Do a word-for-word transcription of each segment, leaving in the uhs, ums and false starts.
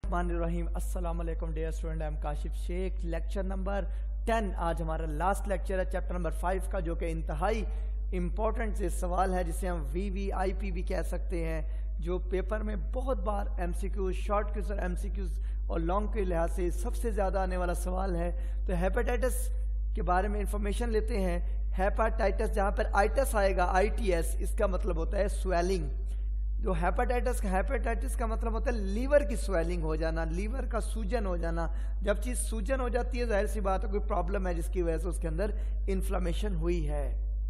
रहीम अस्सलाम वालेकुम dear student, I am Kashif Sheikh. Lecture number ten आज हमारा लास्ट लेक्चर है चैप्टर नंबर फाइव का, जो कि इंतहाई इम्पोर्टेंट से सवाल है जिसे हम वी वी आई पी भी कह सकते हैं, जो पेपर में बहुत बार M C Qs, short Qs और एम सी क्यूज और लॉन्ग के लिहाज से सबसे ज़्यादा आने वाला सवाल है। तो हेपेटाइटिस के बारे में इंफॉर्मेशन लेते हैं। हेपेटाइटिस जहाँ पर आइटस आएगा, आई टी एस, इसका मतलब होता है स्वेलिंग। जो हेपेटाइटिस का हेपेटाइटिस का मतलब होता है लीवर की स्वेलिंग हो जाना, लीवर का सूजन हो जाना। जब चीज़ सूजन हो जाती है, जाहिर सी बात है कोई प्रॉब्लम है जिसकी वजह से उसके अंदर इन्फ्लामेशन हुई है।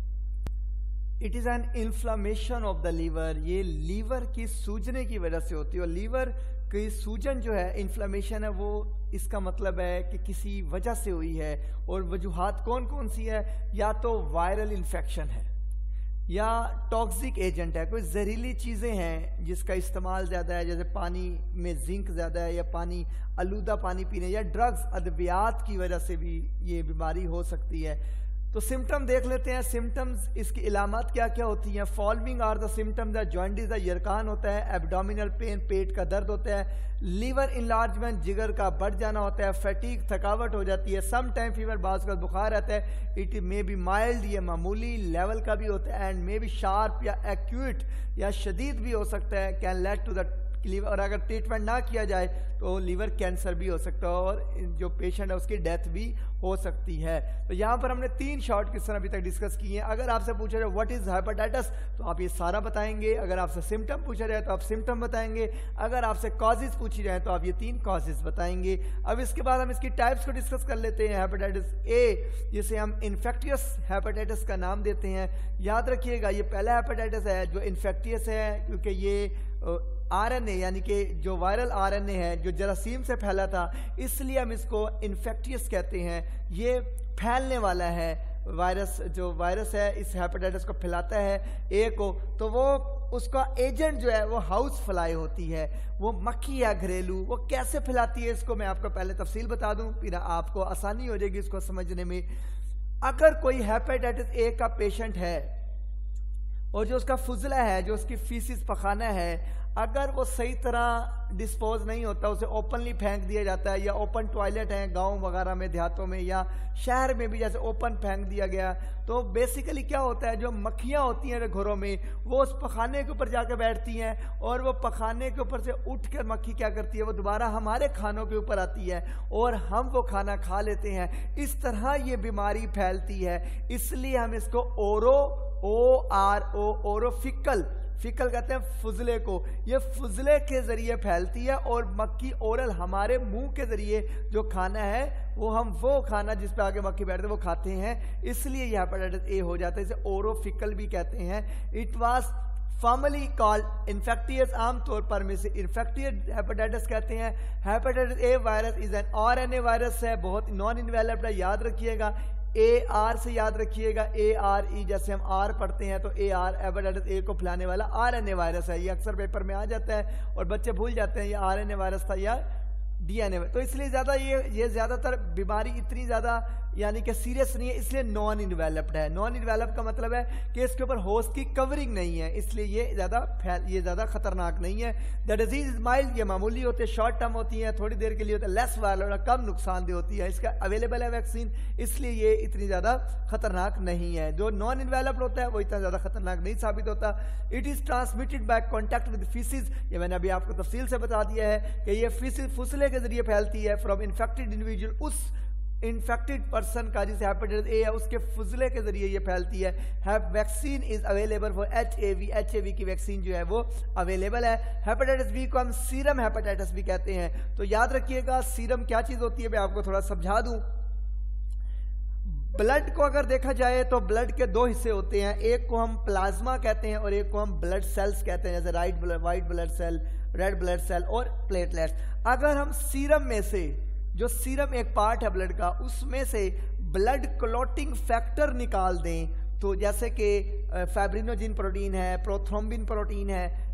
It is an inflammation of the liver, ये लीवर की सूजने की वजह से होती है। और लीवर की सूजन जो है, इन्फ्लामेशन है, वो इसका मतलब है कि किसी वजह से हुई है। और वजूहात कौन कौन सी है? या तो वायरल इन्फेक्शन है, या टॉक्सिक एजेंट है, कोई जहरीली चीज़ें हैं जिसका इस्तेमाल ज़्यादा है, जैसे पानी में जिंक ज़्यादा है, या पानी आलूदा पानी पीने, या ड्रग्स अद्वियात की वजह से भी ये बीमारी हो सकती है। तो सिम्टम देख लेते हैं। सिम्टम्स, इसकी इलामात क्या क्या होती हैं? Following are the symptoms, jaundice, यरकान होता है, एब्डोमिनल पेन, पेट का दर्द होता है, लीवर इनलार्जमेंट, जिगर का बढ़ जाना होता है, फैटीग, थकावट हो जाती है, सम टाइम फीवर, बाज का बुखार रहता है, इट मे बी माइल्ड, ये मामूली लेवल का भी होता है, एंड मे बी शार्प या एक्यूट या शदीद भी हो सकता है, can lead to the liver. और अगर ट्रीटमेंट ना किया जाए तो लीवर कैंसर भी हो सकता है, और जो पेशेंट है उसकी डेथ भी हो सकती है। तो यहाँ पर हमने तीन शॉर्ट क्वेश्चन अभी तक डिस्कस किए हैं। अगर आपसे पूछा जाए व्हाट इज हेपेटाइटिस, तो आप ये सारा बताएंगे। अगर आपसे सिम्टम पूछा जाए तो आप सिम्टम बताएंगे। अगर आपसे कॉजेज पूछी जाए तो आप ये तीन कॉजेज बताएंगे। अब इसके बाद हम इसकी टाइप्स को डिस्कस कर लेते हैं। हेपेटाइटिस ए, जिसे हम इन्फेक्टियस हेपेटाइटिस का नाम देते हैं। याद रखिएगा, ये पहला हेपेटाइटिस है जो इन्फेक्टियस है, क्योंकि ये आर एन ए यानी कि जो वायरल आर एन ए है जो जरासीम से फैला था, इसलिए हम इसको इन्फेक्टियस कहते हैं। ये फैलने वाला है वायरस, जो वायरस है इस हेपेटाइटिस को फैलाता है ए को। तो वो उसका एजेंट जो है वो हाउस फ्लाई होती है, वो मक्खी या घरेलू। वो कैसे फैलाती है इसको मैं आपको पहले तफसील बता दूं, फिर आपको आसानी हो जाएगी इसको समझने में। अगर कोई हेपेटाइटिस ए का पेशेंट है और जो उसका फुजला है, जो उसकी फीसिस पखाना है, अगर वो सही तरह डिस्पोज नहीं होता, उसे ओपनली फेंक दिया जाता है, या ओपन टॉयलेट है गांव वगैरह में, देहातों में या शहर में भी जैसे ओपन फेंक दिया गया, तो बेसिकली क्या होता है, जो मक्खियाँ होती हैं घरों में, वो उस पखाने के ऊपर जाकर बैठती हैं, और वो पखाने के ऊपर से उठ कर मक्खी क्या करती है, वो दोबारा हमारे खानों के ऊपर आती है और हम वो खाना खा लेते हैं। इस तरह ये बीमारी फैलती है। इसलिए हम इसको oro O R O orofaecal, faecal कहते हैं फुजले को। ये फुजले के जरिए फैलती है, और मक्खी ओरल, हमारे मुंह के जरिए जो खाना है वो हम वो खाना जिस पे आगे मक्खी बैठते वो खाते हैं, इसलिए ये हेपेटाइटिस ए हो जाता है। इसे ओरोफिकल भी कहते हैं। It was formerly called infectious, आमतौर पर में से इन्फेक्टियस हेपेटाइटिस कहते हैं। Hepatitis A virus is an R N A virus है, बहुत नॉन इन्वेलप्ड है, याद रखिएगा। ए आर से याद रखिएगा, ए आर ई, जैसे हम आर पढ़ते हैं तो ए आर, हेपेटाइटिस ए को फैलाने वाला आर एन ए वायरस है। ये अक्सर पेपर में आ जाता है और बच्चे भूल जाते हैं ये आर एन ए वायरस था या डी एन ए। तो इसलिए ज़्यादा ये ये ज़्यादातर बीमारी इतनी ज़्यादा यानी कि सीरियस नहीं है, इसलिए नॉन इन्वेलप्ड है। नॉन इन्वेलप्ड का मतलब है कि इसके ऊपर होस्ट की कवरिंग नहीं है, इसलिए ये ज़्यादा फैल ये ज़्यादा खतरनाक नहीं है। द डिजीज इज माइल्ड, ये मामूली होते हैं, शॉर्ट टर्म होती है, थोड़ी देर के लिए होता है, लेस वायरल, कम नुकसानदेह होती है। इसका अवेलेबल है वैक्सीन, इसलिए ये इतनी ज़्यादा खतरनाक नहीं है। जो नॉन इन्वेलप्ड होता है वो इतना ज़्यादा खतरनाक नहीं साबित होता। It is transmitted by contact with faeces, ये मैंने अभी आपको तफसील से बता दिया है कि ये फीसिस फुसले के जरिए फैलती है फ्रॉम इन्फेक्टेड इंडिविजुअल, उस इन्फेक्टेड पर्सन का जिसे हेपेटाइटिस ए है उसके फुजले के जरिए ये फैलती है। Vaccine is available for H A V, H A V की वैक्सीन जो है वो अवेलेबल है। हेपेटाइटिस बी को हम सीरम हेपेटाइटिस भी कहते हैं। तो याद रखिएगा, सीरम क्या चीज होती है मैं आपको थोड़ा समझा दूं। ब्लड को अगर देखा जाए तो ब्लड के दो हिस्से होते हैं, एक को हम प्लाज्मा कहते हैं और एक को हम ब्लड सेल्स कहते हैं, जैसे right blood, white blood cell, red blood cell और प्लेटलेट्स। अगर हम सीरम में से, जो सीरम एक पार्ट है ब्लड का, उसमें से ब्लड क्लॉटिंग फैक्टर निकाल दें, तो जैसे कि फैब्रिनोजिन प्रोटीन है, प्रोथ्रोम्बिन प्रोटीन है,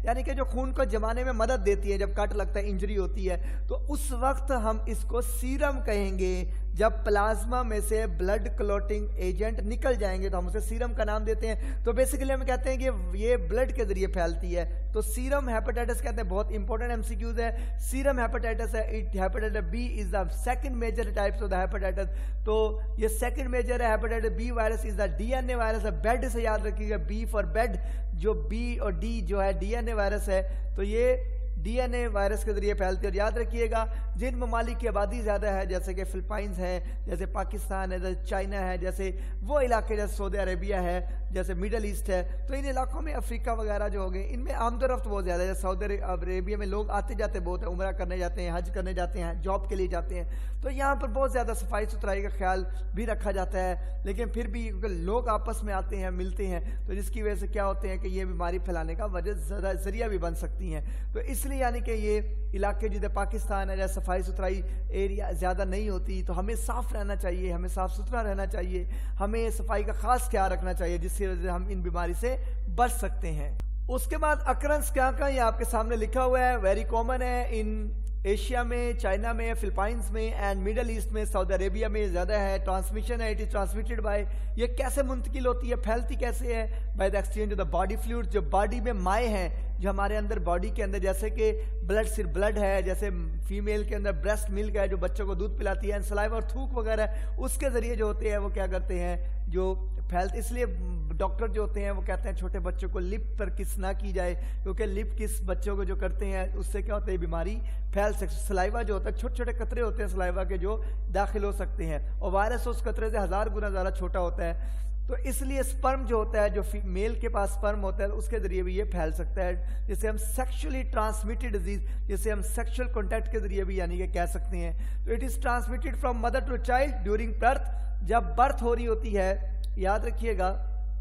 यानी कि जो खून को जमाने में मदद देती है जब कट लगता है, इंजरी होती है, तो उस वक्त हम इसको सीरम कहेंगे। जब प्लाज्मा में से ब्लड क्लॉटिंग एजेंट निकल जाएंगे तो हम उसे सीरम का नाम देते हैं। तो बेसिकली हम कहते हैं कि ये ब्लड के जरिए फैलती है। तो सीरम हेपेटाइटिस कहते हैं, बहुत इंपॉर्टेंट एमसीक्यूज है। सीरम हेपेटाइटिस है, it hepatitis B is the second major types of the hepatitis. तो ये सेकंड मेजर है hepatitis B virus is the DNA virus है। बेड से याद रखिएगा, बी फॉर बेड, जो बी और डी जो है डीएनए वायरस है, तो ये डीएनए वायरस के जरिए फैलती है। और याद रखिएगा जिन ममालिक की आबादी ज़्यादा है, जैसे कि फिलिपाइंस है, जैसे पाकिस्तान है, जैसे चाइना है, जैसे वो इलाके जैसे सऊदी अरेबिया है, जैसे मिडल ईस्ट है, तो इन इलाकों में अफ्रीका वगैरह जो हो गए, इनमें आमदोरफ्त बहुत ज़्यादा है। जैसे सऊदी अरेबिया में लोग आते जाते बहुत है, उम्रा करने जाते हैं, हज करने जाते हैं, जॉब के लिए जाते हैं, तो यहाँ पर बहुत ज़्यादा सफाई सुथराई का ख्याल भी रखा जाता है। लेकिन फिर भी लोग आपस में आते हैं, मिलते हैं, तो जिसकी वजह से क्या होते हैं कि ये बीमारी फैलाने का वजह जरिया भी बन सकती हैं। तो इसलिए यानी कि ये इलाके जिधर पाकिस्तान है, जैसे सफाई सुथराई एरिया ज़्यादा नहीं होती, तो हमें साफ़ रहना चाहिए, हमें साफ़ सुथरा रहना चाहिए, हमें सफाई का ख़ास ख्याल रखना चाहिए, जिसकी वजह से हम इन बीमारी से बच सकते हैं। उसके बाद अक्रंस क्या का ये आपके सामने लिखा हुआ है, वेरी कॉमन है इन एशिया में, चाइना में, फिलिपाइंस में एंड मिडल ईस्ट में, सऊदी अरेबिया में ज़्यादा है। ट्रांसमिशन है, इट इज़ ट्रांसमिटेड बाय, ये कैसे मुंतकिल होती है, फैलती कैसे है? By the exchange of the body fluid, जो बॉडी में माए हैं, जो हमारे अंदर बॉडी के अंदर, जैसे कि ब्लड सिर्फ ब्लड है, जैसे फीमेल के अंदर ब्रेस्ट मिल्क है जो बच्चों को दूध पिलाती है, सलाइवा और थूक वगैरह, उसके ज़रिए जो होते हैं वो क्या करते हैं, जो फैलते। इसलिए डॉक्टर जो होते हैं वो कहते हैं छोटे बच्चों को लिप पर किस ना की जाए, क्योंकि लिप किस बच्चों को जो करते हैं उससे क्या होता है, बीमारी फैल सकती है। सलाइवा जो होता है, छोटे छोटे कतरे होते हैं सलाइवा के जो दाखिल हो सकते हैं, और वायरस उस कतरे से हजार गुना ज़्यादा छोटा होता है। तो इसलिए स्पर्म जो होता है, जो मेल के पास स्पर्म होता है, उसके जरिए भी ये फैल सकता है, जिसे हम सेक्सुअली ट्रांसमिटेड डिजीज, जिसे हम सेक्सुअल कॉन्टैक्ट के जरिए भी यानी कि कह सकते हैं। तो it is transmitted from mother to child during birth, जब बर्थ हो रही होती है, याद रखिएगा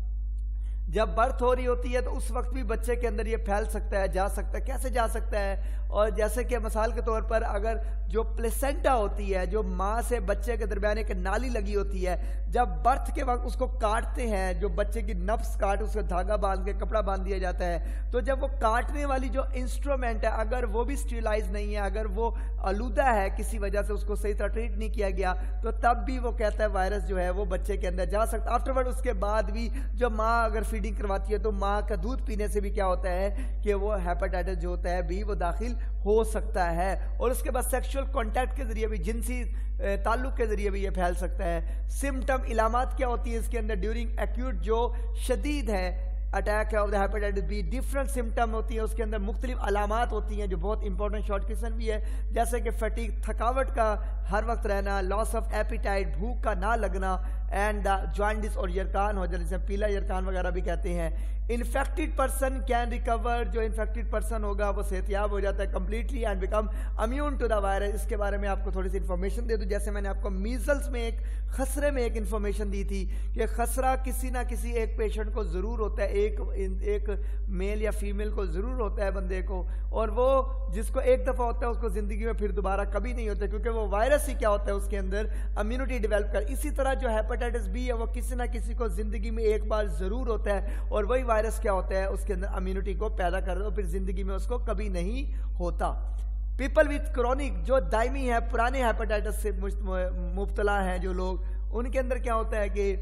जब बर्थ हो रही होती है तो उस वक्त भी बच्चे के अंदर ये फैल सकता है, जा सकता है। कैसे जा सकता है? और जैसे कि मिसाल के तौर पर अगर जो प्लेसेंटा होती है, जो माँ से बच्चे के दरमियान एक नाली लगी होती है, जब बर्थ के वक्त उसको काटते हैं, जो बच्चे की नफ्स काट उसका धागा बांध के कपड़ा बांध दिया जाता है, तो जब वो काटने वाली जो इंस्ट्रूमेंट है अगर वो भी स्टेरिलाइज नहीं है, अगर वो आलूदा है किसी वजह से, उसको सही तरह ट्रीट नहीं किया गया, तो तब भी वो कहता है वायरस जो है वो बच्चे के अंदर जा सकता है। आफ्टरवर्ड उसके बाद भी जो माँ अगर फीडिंग करवाती है तो माँ का दूध पीने से भी क्या होता है कि वो हेपेटाइटिस जो होता है भी वो दाखिल हो सकता है। और उसके बाद सेक्सुअल कॉन्टैक्ट के जरिए भी, जिनसी ताल्लुक के जरिए भी ये फैल सकता है। सिम्टम इलामात क्या होती है इसके अंदर? ड्यूरिंग एक्यूट जो शदीद है attack of the hepatitis B, different symptom होती है, उसके अंदर मुख्तलिफ अलामात होती हैं जो बहुत इंपॉर्टेंट शॉर्ट क्वेश्चन भी है, जैसे कि फटीग, थकावट का हर वक्त रहना, लॉस ऑफ एपिटाइट, भूख का ना लगना, एंड द जॉन्डिस और यरकान हो जाना, जिसे पीला यरकान वगैरह भी कहते हैं। इन्फेक्टेड पर्सन कैन रिकवर, जो इन्फेक्टेड पर्सन होगा वो सेहतियाब हो जाता है completely and become immune to the virus. इसके बारे में आपको थोड़ी सी इन्फॉर्मेशन दे दूं, जैसे मैंने आपको मीजल्स में एक खसरे में एक इन्फॉर्मेशन दी थी कि खसरा किसी ना किसी एक पेशेंट को ज़रूर होता है, एक एक मेल या फीमेल को ज़रूर होता है बंदे को, और वो जिसको एक दफ़ा होता है उसको ज़िंदगी में फिर दोबारा कभी नहीं होता, क्योंकि वो वायरस ही क्या होता है उसके अंदर इम्यूनिटी डेवलप कर। इसी तरह जो हेपेटाइटिस बी है वो किसी ना किसी को ज़िंदगी में एक बार ज़रूर होता है, और वही वायरस क्या होता है उसके अंदर इम्यूनिटी को पैदा कर, और फिर ज़िंदगी में उसको कभी नहीं होता। पीपल विथ क्रॉनिक, जो दायमी है, पुराने हेपेटाइटिस से मुब्तला हैं जो लोग, उनके अंदर क्या होता है कि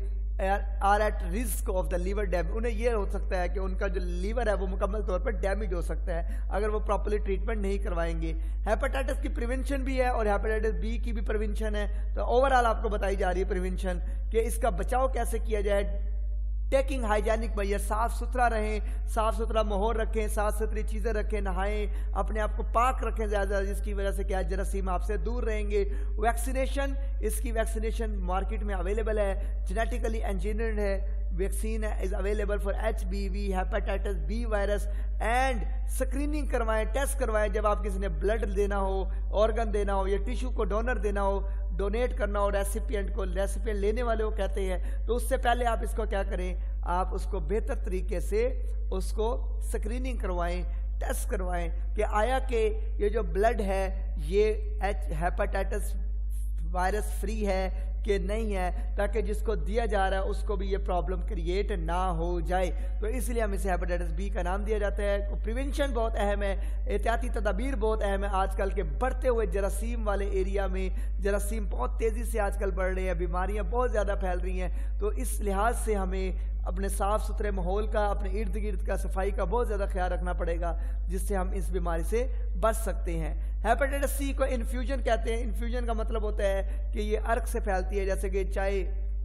are at risk of the liver damage. उन्हें यह हो सकता है कि उनका जो लीवर है वो मुकम्मल तौर पर डैमेज हो सकता है अगर वो प्रॉपर्ली ट्रीटमेंट नहीं करवाएंगे। हेपेटाइटिस की प्रिवेंशन भी है और हेपेटाइटिस बी की भी प्रिवेंशन है, तो ओवरऑल आपको बताई जा रही है प्रिवेंशन कि इसका बचाव कैसे किया जाए। टेकिंग हाइजेनिक मैयर, साफ सुथरा रहें, साफ सुथरा माहौल रखें, साफ सुथरी चीज़ें रखें, नहाएं, अपने आप को पाक रखें ज़्यादा, जिसकी वजह से क्या जरासीम आपसे दूर रहेंगे। वैक्सीनेशन, इसकी वैक्सीनेशन मार्केट में अवेलेबल है, जेनेटिकली इंजीनियर्ड है, vaccine is available for H B V, hepatitis B virus, and screening करवाएं, टेस्ट करवाएं जब आप किसी ने ब्लड देना हो, ऑर्गन देना हो या टिश्यू को डोनर देना हो, डोनेट करना हो रेसिपिएंट को, रेसिपिएंट लेने वाले को कहते हैं, तो उससे पहले आप इसको क्या करें, आप उसको बेहतर तरीके से उसको स्क्रीनिंग करवाएं, टेस्ट करवाएं कि आया कि ये जो ब्लड है ये एच हेपेटाइटिस वायरस फ्री है कि नहीं है, ताकि जिसको दिया जा रहा है उसको भी ये प्रॉब्लम क्रिएट ना हो जाए। तो इसलिए हम इसे हेपेटाइटिस बी का नाम दिया जाता है। प्रिवेंशन बहुत अहम है, एहतियाती तदाबीर बहुत अहम है। आजकल के बढ़ते हुए जरासीम वाले एरिया में जरासीम बहुत तेज़ी से आजकल बढ़ रहे हैं, बीमारियां बहुत ज़्यादा फैल रही हैं। तो इस लिहाज से हमें अपने साफ़ सुथरे माहौल का, अपने इर्द गिर्द का सफाई का बहुत ज़्यादा ख्याल रखना पड़ेगा, जिससे हम इस बीमारी से बच सकते हैं। हेपेटाइटिस सी को इन्फ्यूजन कहते हैं। इन्फ्यूजन का मतलब होता है कि ये अर्क से फैलती है, जैसे कि चाय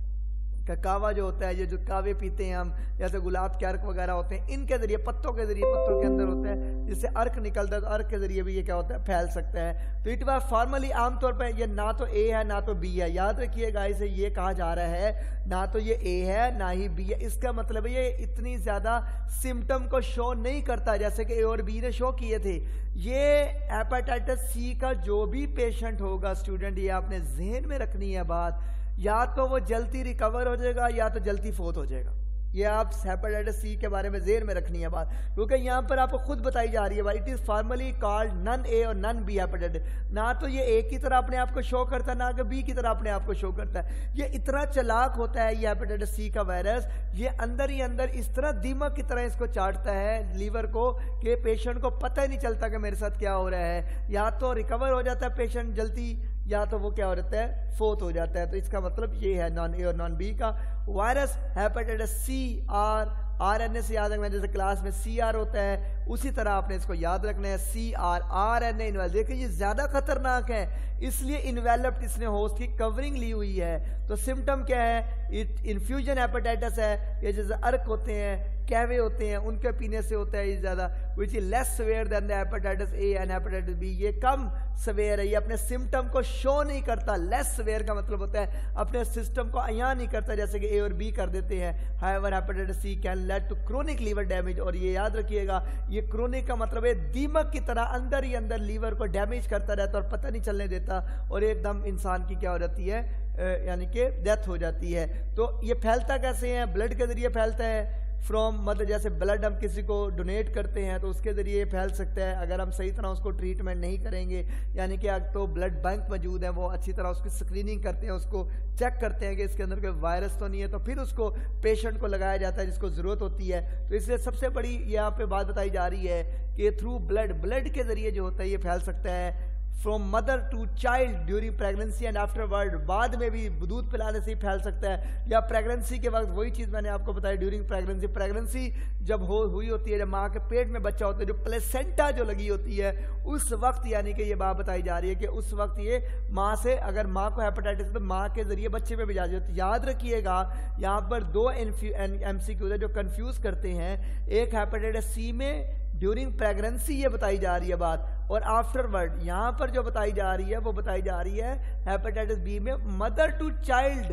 का कावा जो होता है, ये जो कावे पीते हैं हम, जैसे गुलाब के अर्क वगैरह होते हैं, इनके जरिए, पत्तों के जरिए, पत्तों के अंदर होता है, जिससे अर्क निकलता है, तो अर्क के जरिए भी ये क्या होता है, फैल सकता है। तो इट वाज फॉर्मली आमतौर पर ये ना तो ए है ना तो बी है। याद रखिएगा, इसे ये कहा जा रहा है ना तो ये ए है ना ही बी है। इसका मतलब है ये इतनी ज्यादा सिम्टम को शो नहीं करता जैसे कि ए और बी ने शो किए थे। ये हेपेटाइटिस सी का जो भी पेशेंट होगा स्टूडेंट, ये आपने जहन में रखनी है बात, या तो वो जल्दी रिकवर हो जाएगा या तो जल्दी फोत हो जाएगा। ये आप हेपेटाइटिस सी के बारे में जेर में रखनी है बात, क्योंकि यहाँ पर आपको खुद बताई जा रही है भाई, it is formerly called non A और नन बी हेपेटाइटिस। ना तो ये ए की तरह अपने आप को शो करता है, ना कि बी की तरह अपने आप को शो करता है। ये इतना चालाक होता है ये हेपेटाइटिस सी का वायरस, ये अंदर ही अंदर इस तरह दीमक की तरह इसको चाटता है लीवर को कि पेशेंट को पता ही नहीं चलता कि मेरे साथ क्या हो रहा है। या तो रिकवर हो जाता है पेशेंट जल्दी, या तो वो क्या हो जाता है, फोत हो जाता है। तो इसका मतलब ये है नॉन ए और नॉन बी का virus. Hepatitis C are, R N A से याद रखना है, जैसे क्लास में सी आर होता है उसी तरह आपने इसको याद रखना है, C are, R N A involve. देखिए ये ज्यादा खतरनाक है, इसलिए इन्वेलप्ड इसने होस्ट की कवरिंग ली हुई है। तो सिम्टम क्या है, इट इन्फ्यूजन हेपेटाइटिस है। ये जैसे अर्क होते हैं, कैवे होते हैं, उनके पीने से होता है ये ज्यादा, which is less severe than the hepatitis A and hepatitis B. ये कम सवेयर है, ये अपने सिम्टम को शो नहीं करता। लेस सवेयर का मतलब होता है अपने सिस्टम को अयां नहीं करता जैसे कि ए और बी कर देते हैं। However hepatitis C can lead to chronic liver damage. और ये याद रखिएगा, ये क्रोनिक का मतलब है दीमक की तरह अंदर ही अंदर लीवर को डैमेज करता रहता और पता नहीं चलने देता, और एकदम इंसान की क्या हो जाती है, यानी कि डेथ हो जाती है। तो ये फैलता कैसे है, ब्लड के जरिए फैलता है फ्रॉम, मतलब जैसे ब्लड हम किसी को डोनेट करते हैं तो उसके जरिए फैल सकता है अगर हम सही तरह उसको ट्रीटमेंट नहीं करेंगे। यानी कि अगर तो ब्लड बैंक मौजूद है, वो अच्छी तरह उसकी स्क्रीनिंग करते हैं, उसको चेक करते हैं कि इसके अंदर कोई वायरस तो नहीं है, तो फिर उसको पेशेंट को लगाया जाता है जिसको ज़रूरत होती है। तो इसलिए सबसे बड़ी यहाँ पे बात बताई जा रही है कि थ्रू ब्लड, ब्लड के जरिए जो होता है ये फैल सकता है from mother to child during pregnancy and afterward. बाद में भी दूध पिलाने से ही फैल सकता है, या प्रेगनेंसी के वक्त, वही चीज़ मैंने आपको बताई ड्यूरिंग प्रेगनेंसी। प्रेगनेंसी जब हो हुई होती है, जब माँ के पेट में बच्चा होता है, जो प्लेसेंटा जो लगी होती है उस वक्त, यानी कि ये बात बताई जा रही है कि उस वक्त ये माँ से, अगर माँ को हेपेटाइटिस तो माँ के जरिए बच्चे में भी जा जाती है। याद रखिएगा यहाँ पर दो एम सी क्यूज है जो कन्फ्यूज करते हैं। एक हेपेटाइटिस सी में ड्यूरिंग प्रेगनेंसी ये बताई जा रही है बात, और आफ्टरवर्ड यहाँ पर जो बताई जा रही है वो बताई जा रही है हेपेटाइटिस बी में mother to child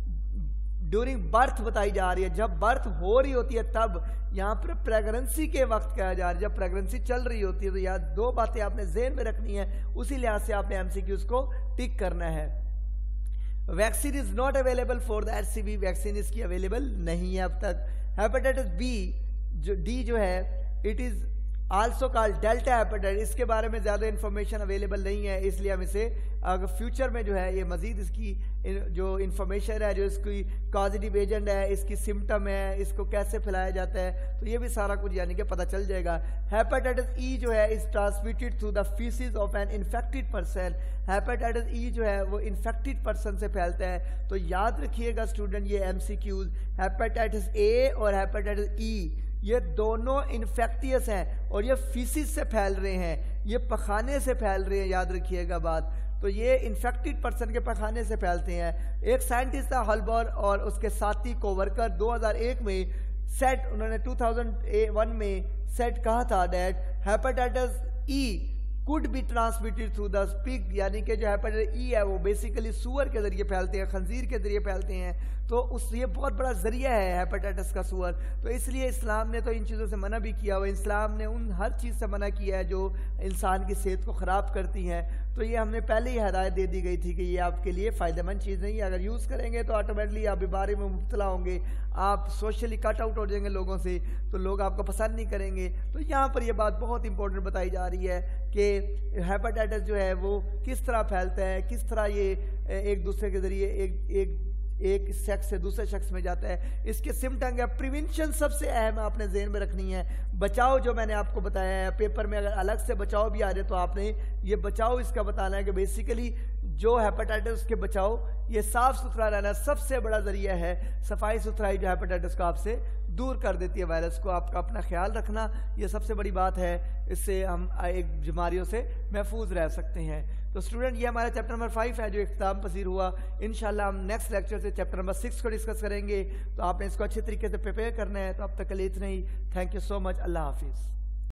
during birth बताई जा रही है। जब बर्थ हो रही होती है तब, यहाँ पर प्रेगनेंसी के वक्त कहा जा रहा है जब प्रेगनेंसी चल रही होती है। तो यार दो बातें आपने ज़हन में रखनी है, उसी लिहाज से आपने एमसीक्यूज को टिक करना है। Vaccine is not available for the HCV, vaccine इसकी अवेलेबल नहीं है अब तक। हेपेटाइटिस बी जो डी जो है, it is also called delta hepatitis, इसके बारे में ज़्यादा इन्फॉर्मेशन अवेलेबल नहीं है, इसलिए हम इसे अगर फ्यूचर में जो है ये मजीद इसकी जो इन्फॉर्मेशन है, जो इसकी कॉजेटिव एजेंट है, इसकी सिम्टम है, इसको कैसे फैलाया जाता है, तो ये भी सारा कुछ यानी कि पता चल जाएगा। हेपेटाइटिस ई जो है is transmitted through the faeces of an infected person. Hepatitis E जो है वो इन्फेक्टेड पर्सन से फैलता है। तो याद रखिएगा स्टूडेंट, ये एमसीक्यूज, हेपेटाइटिस ए और हेपेटाइटिस ई ये दोनों इन्फेक्टियस हैं और ये फीसिस से फैल रहे हैं, ये पखाने से फैल रहे हैं, याद रखिएगा बात। तो ये इन्फेक्टेड पर्सन के पखाने से फैलते हैं। एक साइंटिस्ट था हॉलबर और उसके साथी कोवर्कर दो हज़ार एक में सेट, उन्होंने दो हज़ार एक में सेट कहा था that hepatitis E could be transmitted through the pig, यानी कि जो हेपेटाइटिस ई है वो बेसिकली सूअर के जरिए फैलते हैं, खंजीर के जरिए फैलते हैं। तो उस ये बहुत बड़ा जरिया है हेपेटाइटिस का सूअर। तो इसलिए इस्लाम ने तो इन चीज़ों से मना भी किया हुआ। इस्लाम ने उन हर चीज़ से मना किया है जो इंसान की सेहत को ख़राब करती हैं। तो ये हमने पहले ही हदायत दे दी गई थी कि ये आपके लिए फ़ायदेमंद चीज़ नहीं है। अगर यूज़ करेंगे तो ऑटोमेटिकली आप बीमारी में मुब्तला होंगे, आप सोशली कट आउट हो जाएंगे लोगों से, तो लोग आपको पसंद नहीं करेंगे। तो यहाँ पर ये बात बहुत इंपॉर्टेंट बताई जा रही है कि हेपेटाइटिस जो है वो किस तरह फैलता है, किस तरह ये एक दूसरे के ज़रिए एक एक एक शख्स से दूसरे शख्स में जाता है। इसके सिम्टम या प्रिवेंशन सबसे अहम आपने ज़हन में रखनी है। बचाव जो मैंने आपको बताया है, पेपर में अगर अलग से बचाव भी आ जाए तो आपने ये बचाव इसका बताना है कि बेसिकली जो हेपेटाइटिस के बचाव, ये साफ़ सुथरा रहना सबसे बड़ा ज़रिया है। सफाई सुथराई जो हेपेटाइटिस को आपसे दूर कर देती है, वायरस को। आपका अपना ख्याल रखना ये सबसे बड़ी बात है, इससे हम एक बीमारियों से महफूज रह सकते हैं। तो स्टूडेंट, ये हमारा चैप्टर नंबर फाइव है जो इख्तिताम पसीर हुआ। इंशाल्लाह हम नेक्स्ट लेक्चर से चैप्टर नंबर सिक्स को डिस्कस करेंगे, तो आपने इसको अच्छे तरीके से प्रिपेयर करना है। तो अब तक के लिए इतना ही। Thank you so much. अल्लाह हाफिज़।